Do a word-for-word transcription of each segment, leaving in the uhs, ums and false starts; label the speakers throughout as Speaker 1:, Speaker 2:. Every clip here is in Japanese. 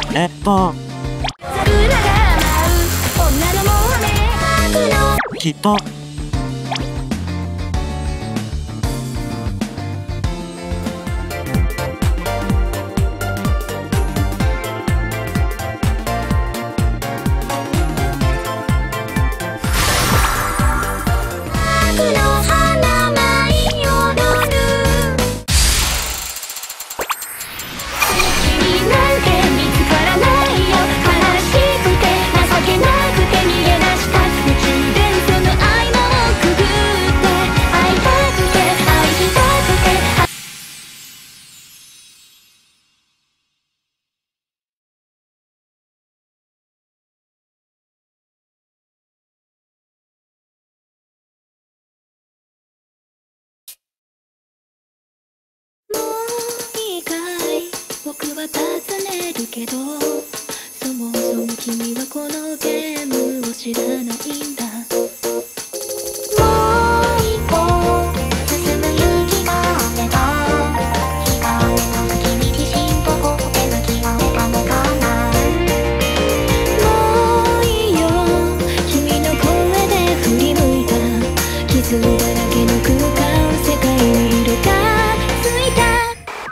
Speaker 1: えっときっと
Speaker 2: 僕は尋ねるけど、そもそも君はこのゲームを知らないんだ。もう一歩進む勇気があれば、日が目の君自身とここで向き合えたのかな。もういいよ、君の声で振り向いた傷だらけの空間、世界に色がついた。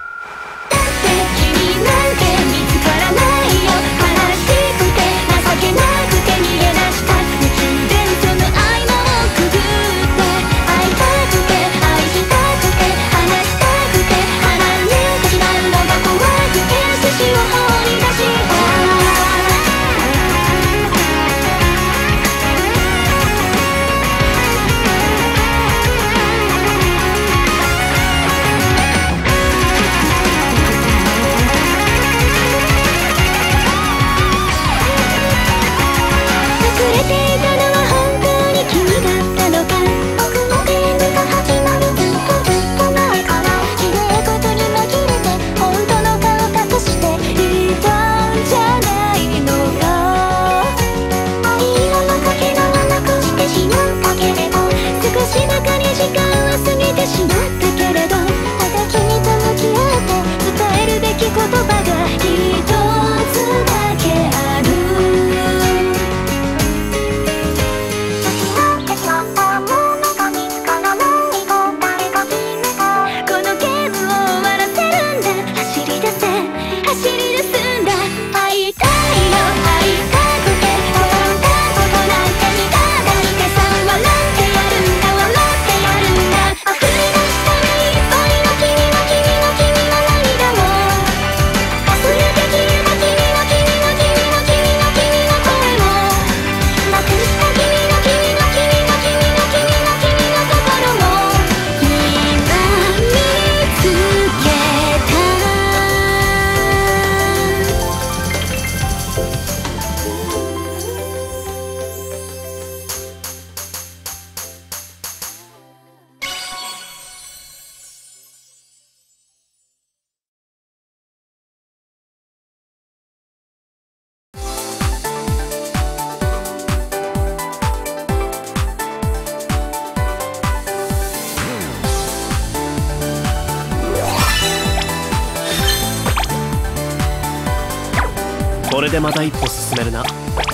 Speaker 3: これでまた一歩進めるな。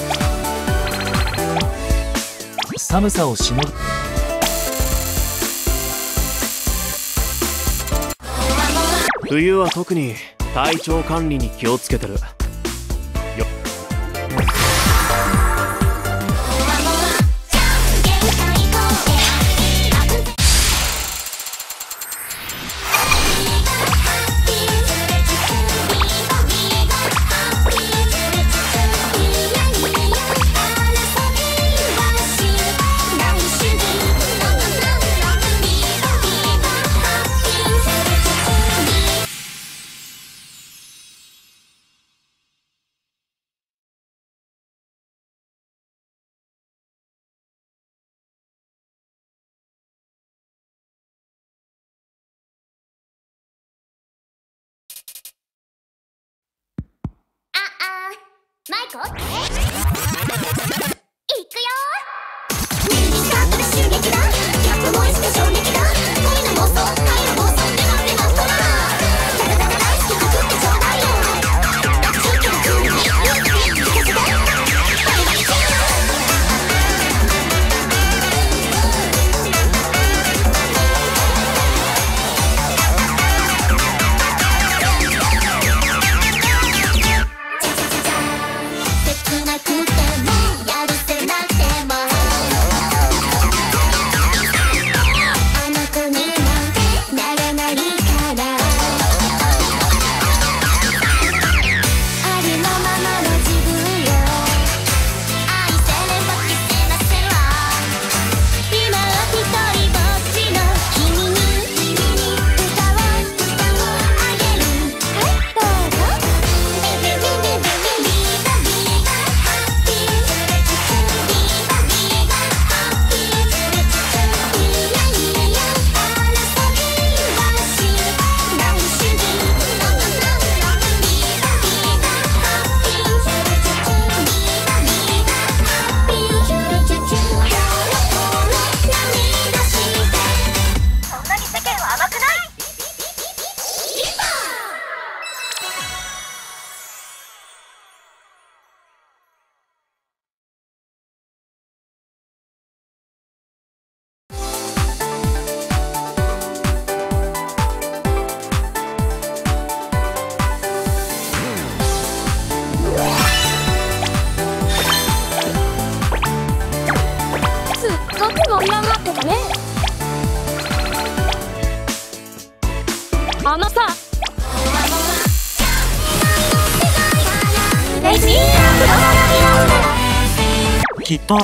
Speaker 3: 寒さをしのぐ。冬は特に体調管理に気をつけてるよ。
Speaker 2: マイコいくよ。右カットで襲撃だ。キャップボイスで衝撃だ。恋の妄想、愛の妄想、レモンレモンコラー。ダダダダ大好き告ってちょうだいよ。中継の空に
Speaker 1: あのさ
Speaker 4: きっと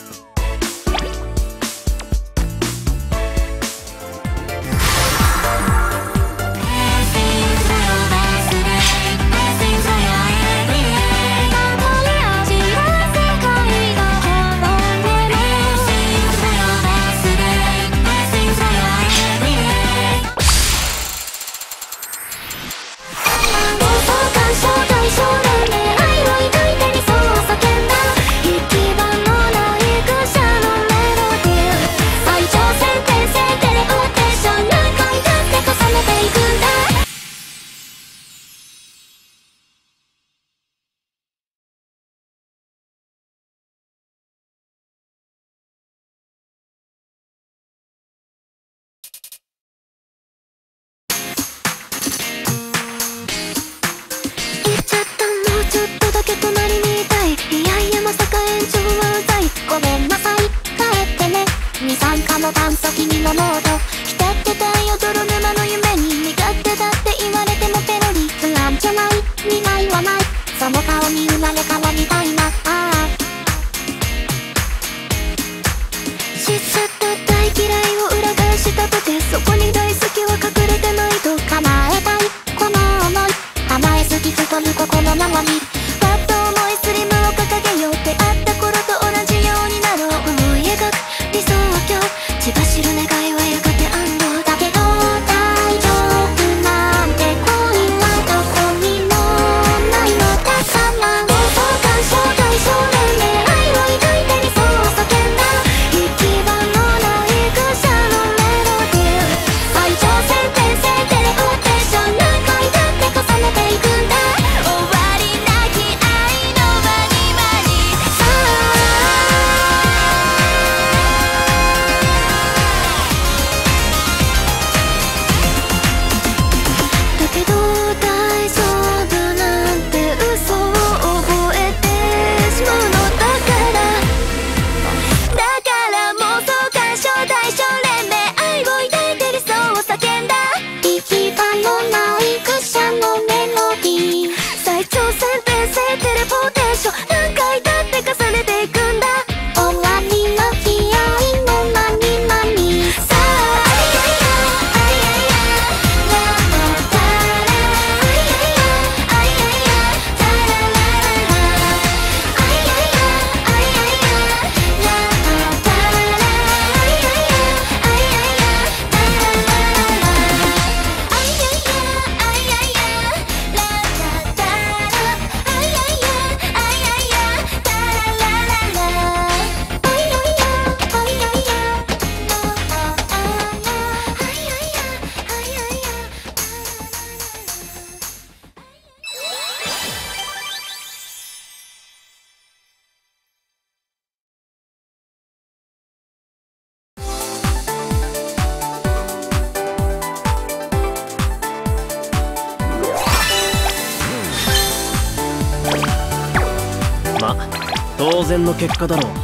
Speaker 3: 当然の結果だろう。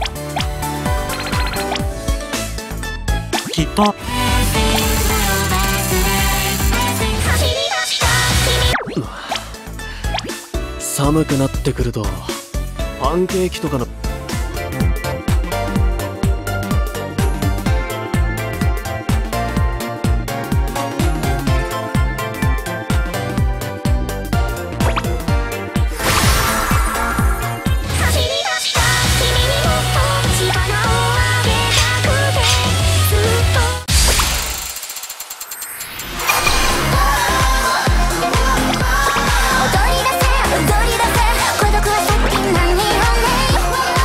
Speaker 4: きっと
Speaker 3: 寒くなってくるとパンケーキとかの
Speaker 2: 踊り出せ踊り出せ孤独はさっき何をね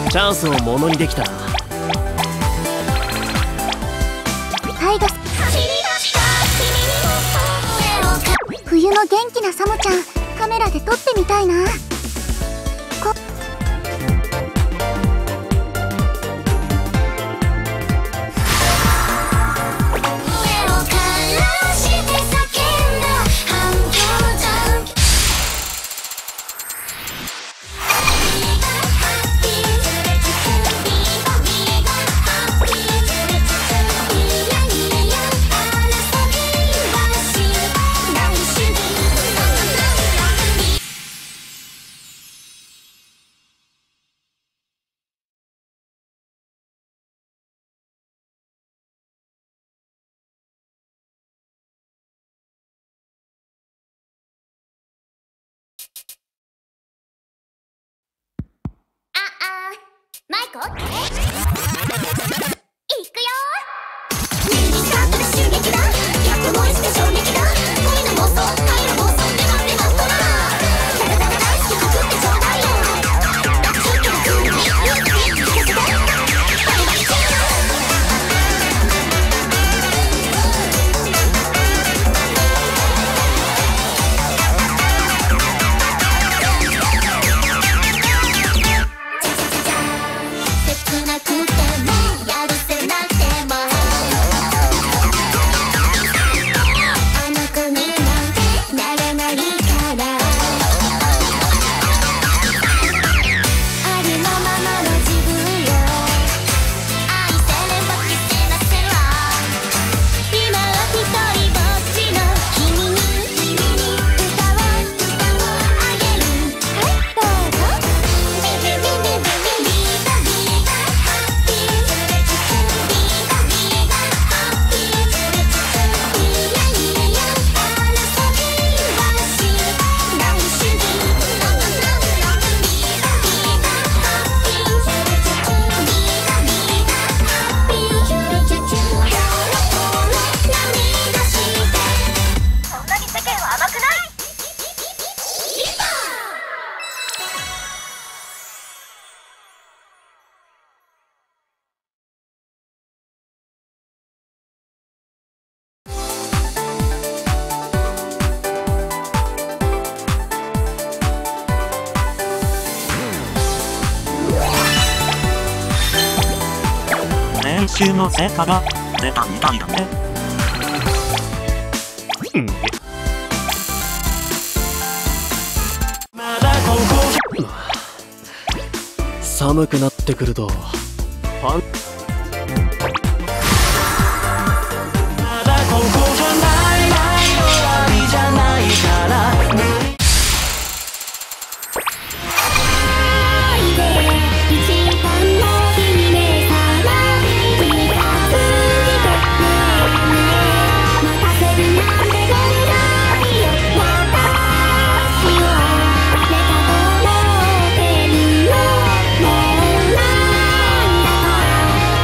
Speaker 3: チャンスをものにできたな。
Speaker 2: タイガ冬の元気なサムちゃん、カメラで撮ってみたいな。こマイコいくよ。ミニスカートで襲撃だ。逆もいして衝撃だ。恋の妄想、愛の妄想、デマデマトラ。ダラダラ大好き告ってちょうだいよ。空気の空気、勇気、聞かせて。バリバリチュー。切なくてもやるせなくてもあの子になんてなれないからありのままの自分を愛せれば消せなせろ。今は一人ぼっちの君に歌をあげる。はいどうぞ。ビビビビビビ
Speaker 4: 練習の成果が出たみたいだね。
Speaker 3: うん
Speaker 4: まだここじ
Speaker 3: ゃ寒くなってくるとパン
Speaker 4: まだここじゃないない終わりじゃないから
Speaker 2: 「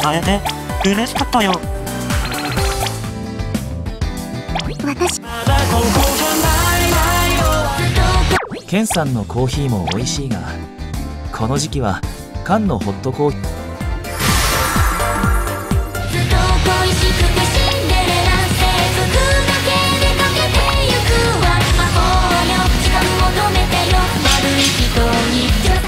Speaker 1: 会えて嬉しかったよ。
Speaker 2: 私
Speaker 4: まだここじゃないないよ。
Speaker 5: ケンさんのコーヒーも美味しいが、この時期は缶のホットコーヒー。
Speaker 2: ずっと恋しくてシンデレラ制服だけでかけてゆくわ。魔法よ時間求めてよ悪い人にちょ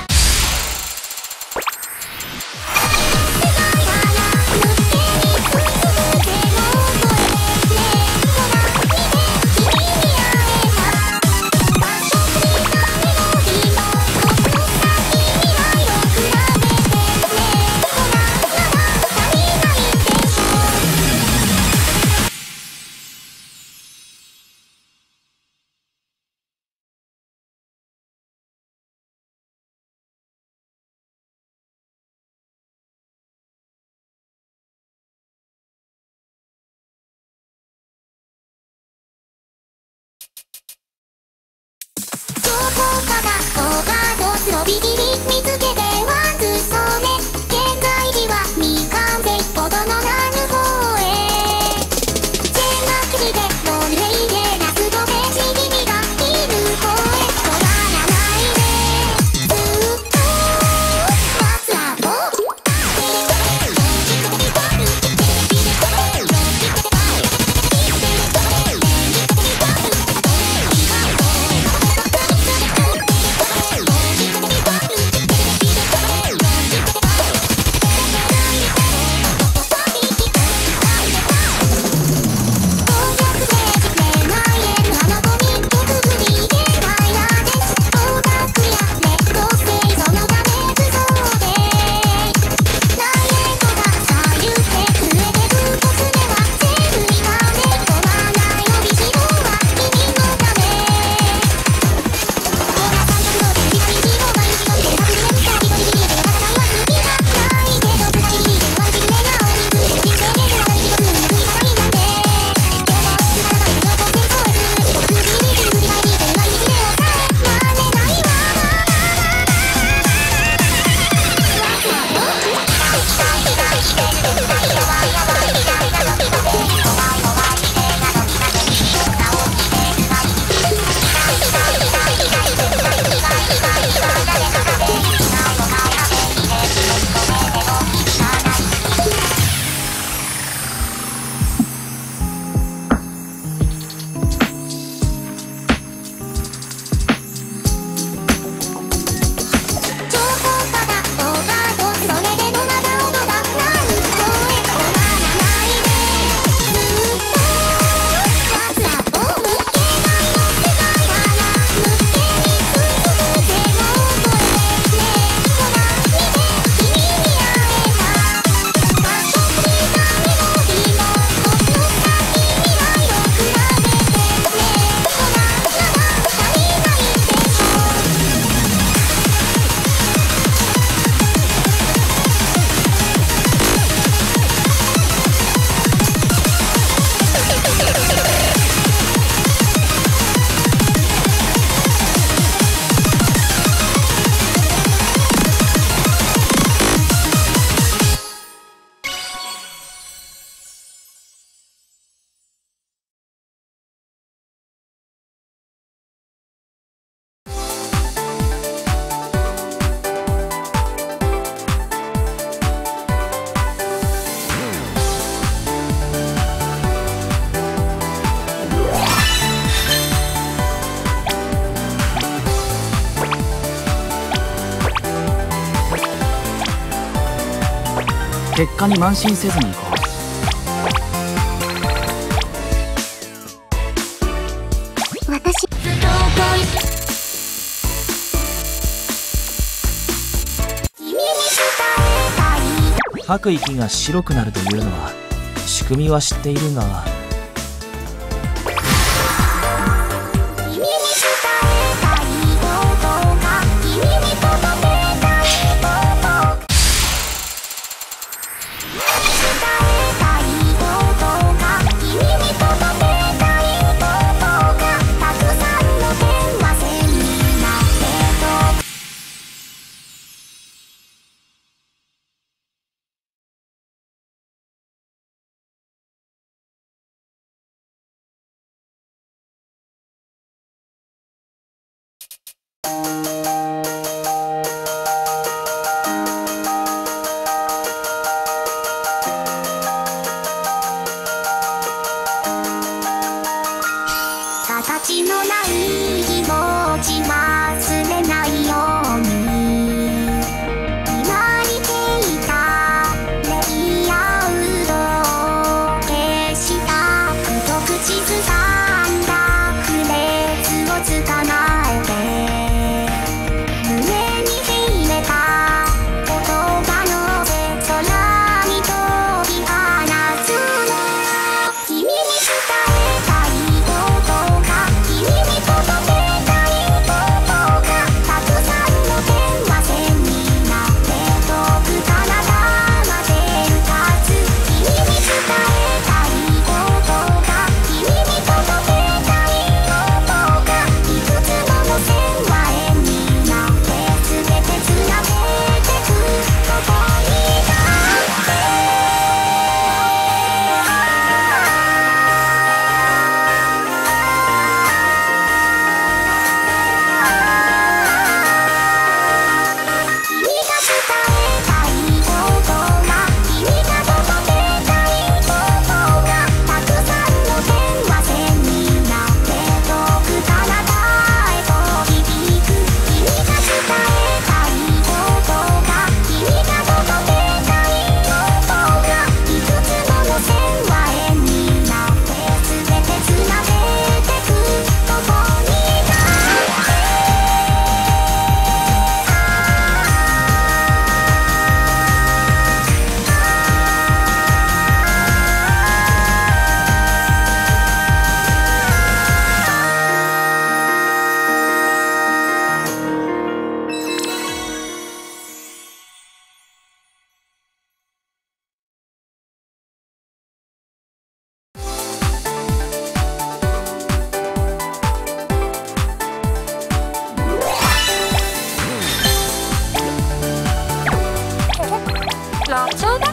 Speaker 2: どこかが動画とのびりり見つけてワンツーそれ現在時は未完成ほどのなる方へ全学期でノンレイで夏とベジ君がいる方へ止まらないでずっと夏は僕
Speaker 5: 結果に慢心せずに行こう。
Speaker 2: 私ずっと恋君に伝えたい
Speaker 5: 吐く息が白くなるというのは仕組みは知っているが、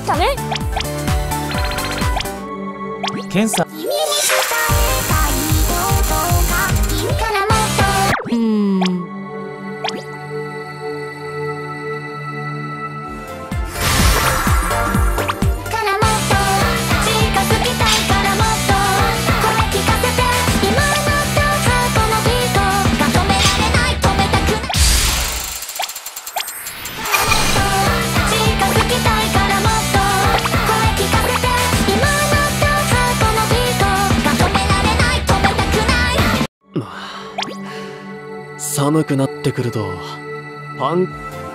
Speaker 6: したね。
Speaker 5: ケンさん、
Speaker 2: 君に伝えたいことが君からもっと
Speaker 6: うーん。
Speaker 2: からもっと近づきたいからもっと声聞かせて今のとハートのビートが止められない止めたくないもっと近づきたいからもっと声聞かせて今のとハートのビートが止められない止めたくない
Speaker 3: まあ寒くなってくるとパン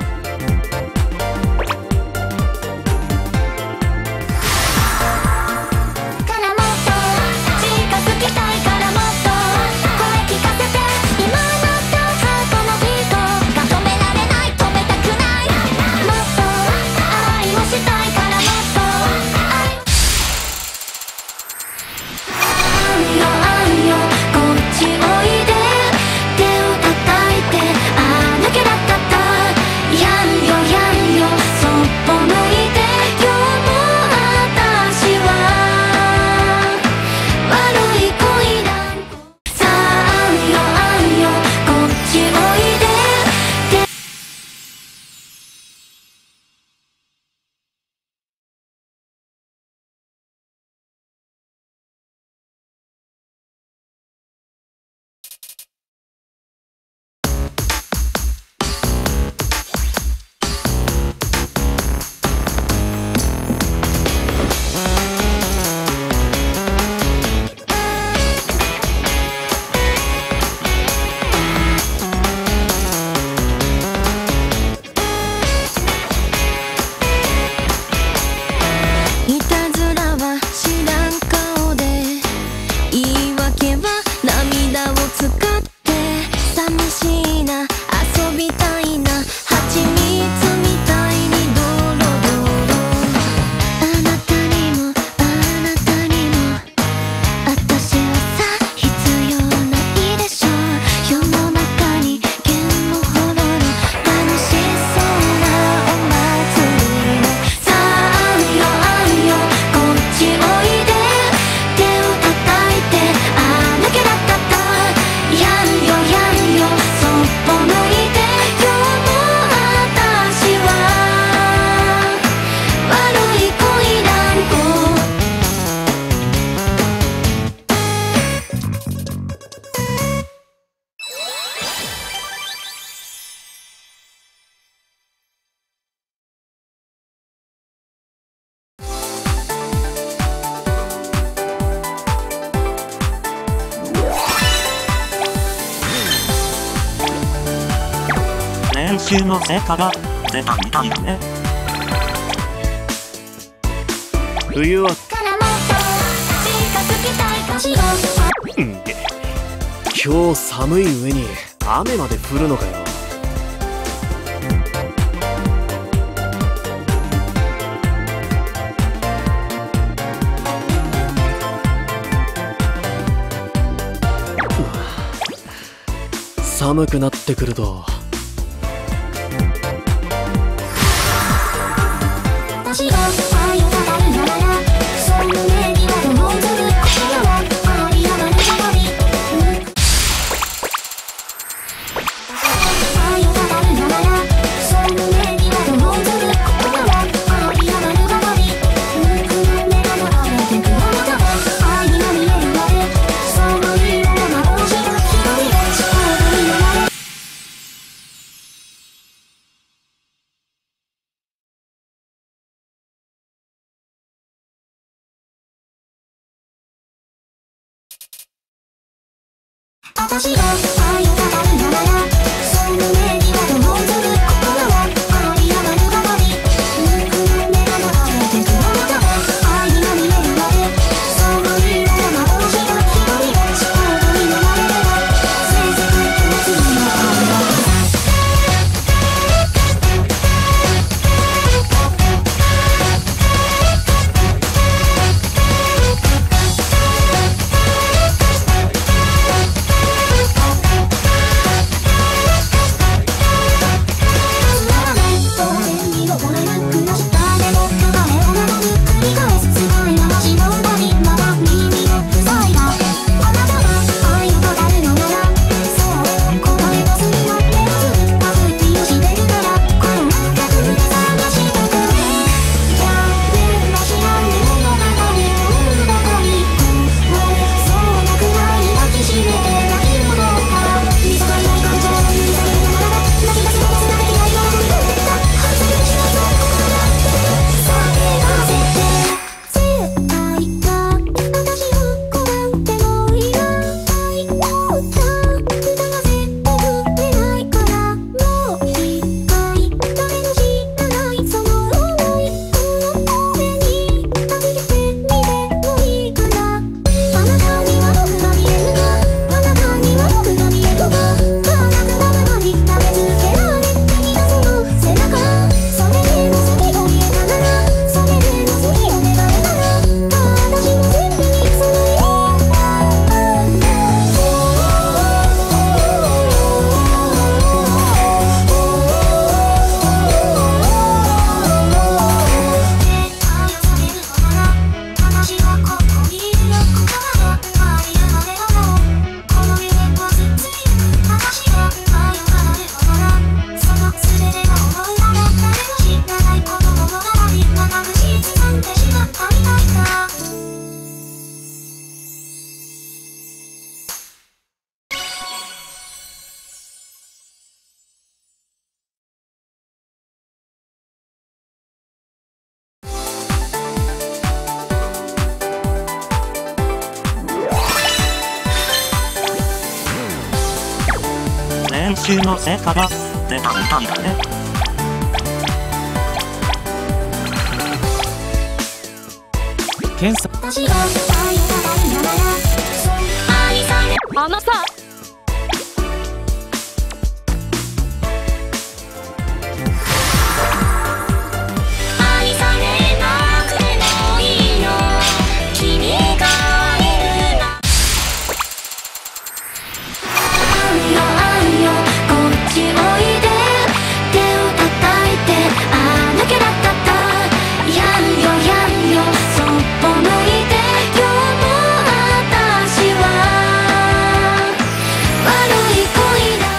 Speaker 2: からもっと近づきたいからもっと声聞かせて今のとハートのビートが止められない止めたくないもっと愛をしたいからもっと愛あんよあんよこっちおいで手を叩いてあ抜けなかったやんよやんよそっぽ向いて今日も私は悪い恋なんさああんよあんよこっちおいでいたずらは知らん顔で言い訳は涙を使って寂しいな遊びたいな蜂蜜みたいにドロドロあなたにもあなたにも私はさ必要ないでしょ世の中に剣もほろろ楽しそうなお祭りのさああんよあんよこっちおいで手を叩いてあ抜けなかったやんよやんよそっぽ向いて今日も私は悪い恋なんこ
Speaker 1: 練習の成果が出たみたいだね。
Speaker 3: 冬は
Speaker 2: からもっと近づきたいかしら
Speaker 3: うんげ今日寒い上に雨まで降るのかよ。寒くなってくると
Speaker 2: 私が愛を語るならそういう目には思うずる心は愛やまるばかり愛を語るならそういう目には思うずる心は愛やまるばかりく目が流れてくあなたは愛にまみえるまでその色の幻が一人で近くになれ私が愛を語るならそういう目には思うずる心は愛やまるばかり目が流れてくあなたは愛にまみえるまでその色の幻が一人で近くになれればせいぜい共通の愛が
Speaker 1: 習の成果が出たみたいだね。
Speaker 5: ケンさん、
Speaker 2: あのさ、愛されなくてもいいよ、君がいるな。あんよあんよ、こっちおいで、手を叩いて、あ抜けだったった、やんよやんよ、そっぽ向いて、今日も私は悪い恋だ。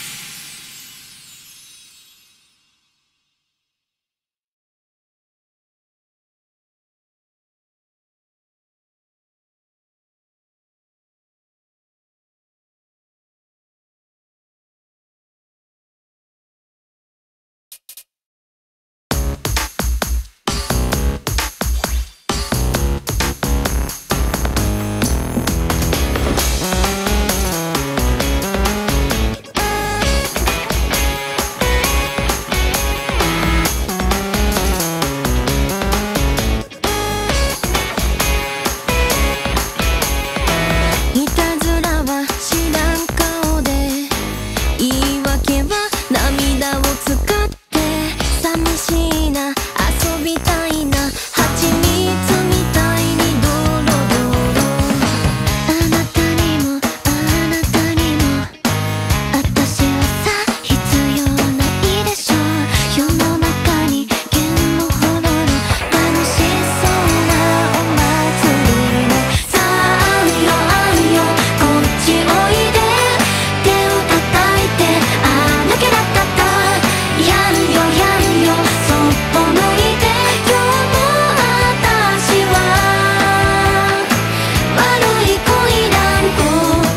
Speaker 2: いたずらは知らん顔で、言い訳は涙を使って、寂しいな遊びたいな、蜂蜜みたいにドロドロ。あなたにもあなたにも私はさ必要ないでしょう。世の中に剣もほろろ、楽しそうなお祭りね。さああんよあんよ、こっちおいで、手を叩いて、あ抜けだったった、やんよやんよ、そっぽ向いて、今日も私は悪い恋なんこ。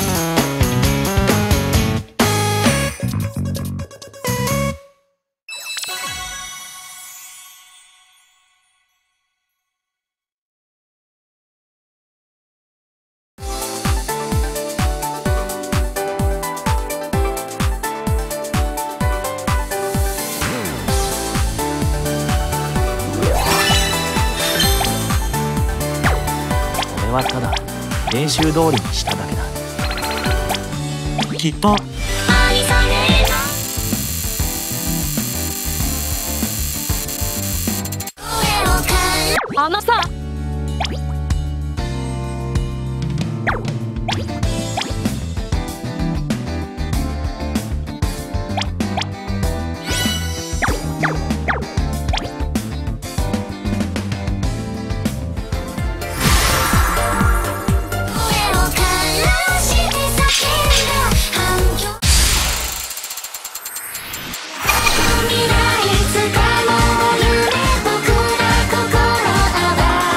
Speaker 5: 俺はただ練習通りにしただけだ。
Speaker 1: きっと
Speaker 2: 愛されな声を変え、あのさ、声を枯らして叫んだ反響。未来いつかの夢、僕ら心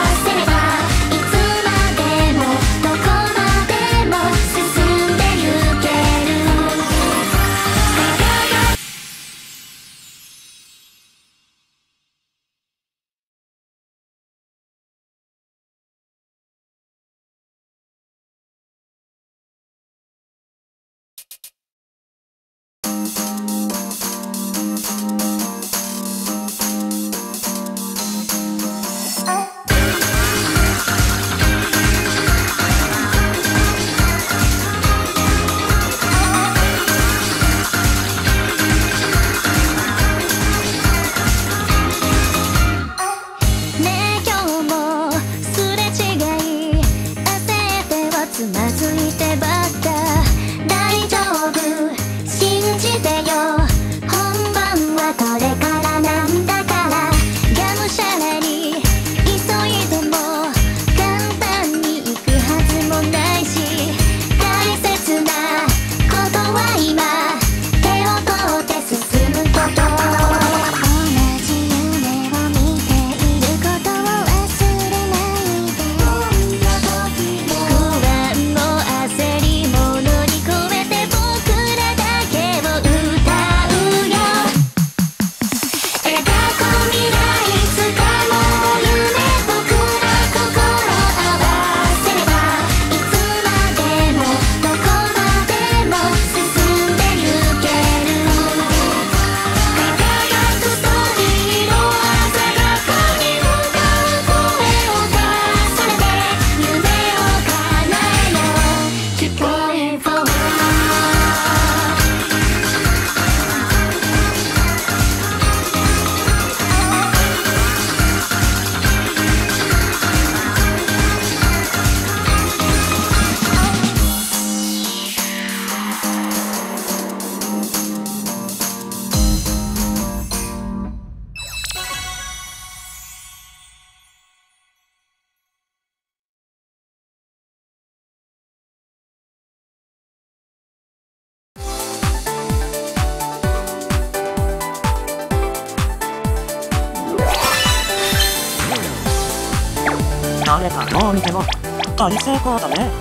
Speaker 1: 誰がどう見ても大成功だね。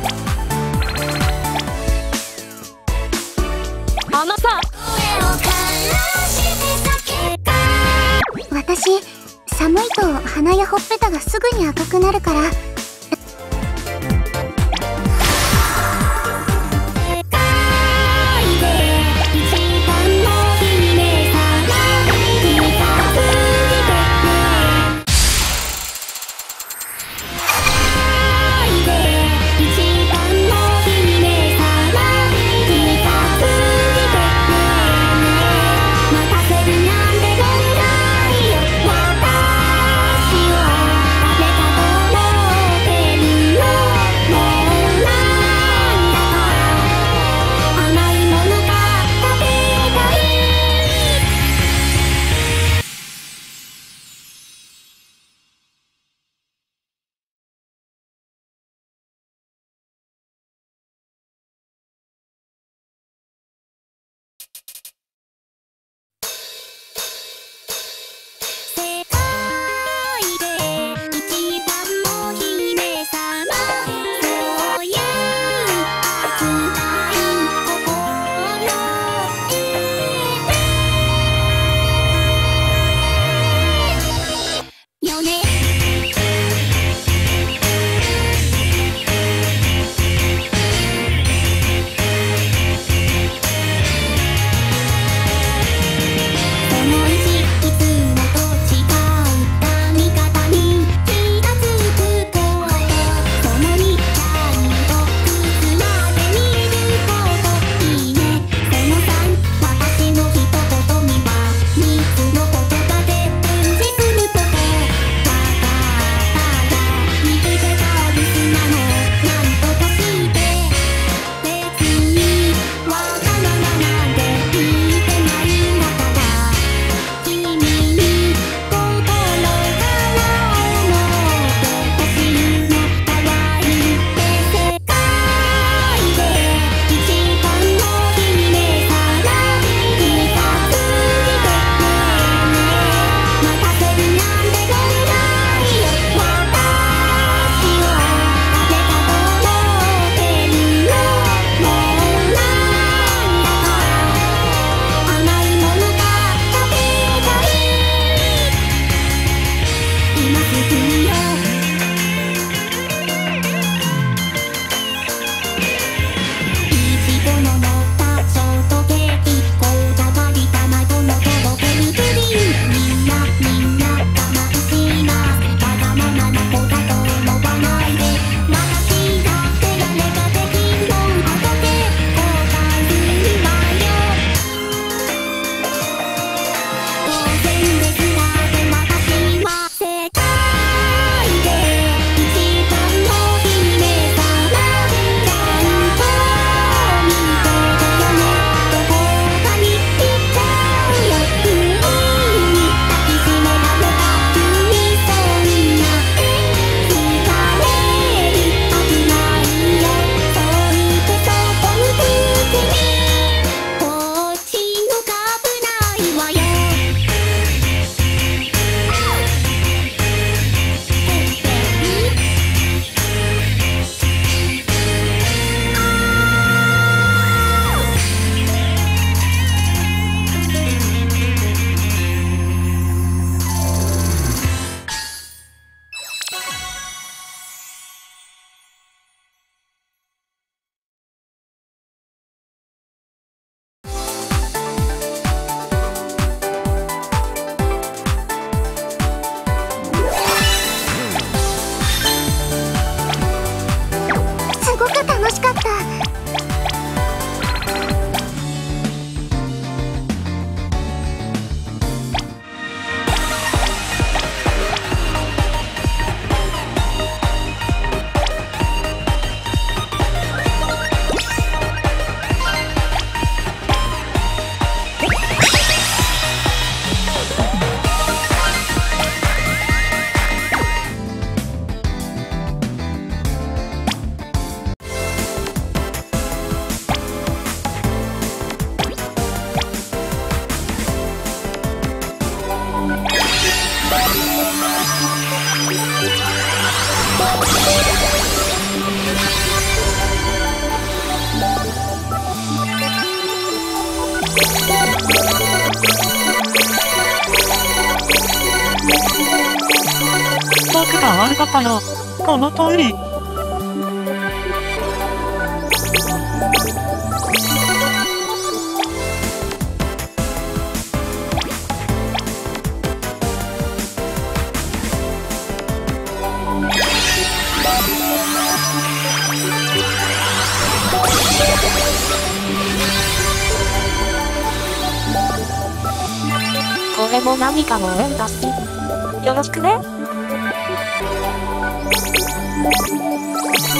Speaker 2: あのさ、私寒いと鼻やほっぺたがすぐに赤くなるから。
Speaker 1: 悪かったよ。この通り。
Speaker 6: これも何かの縁だし。よろしくね。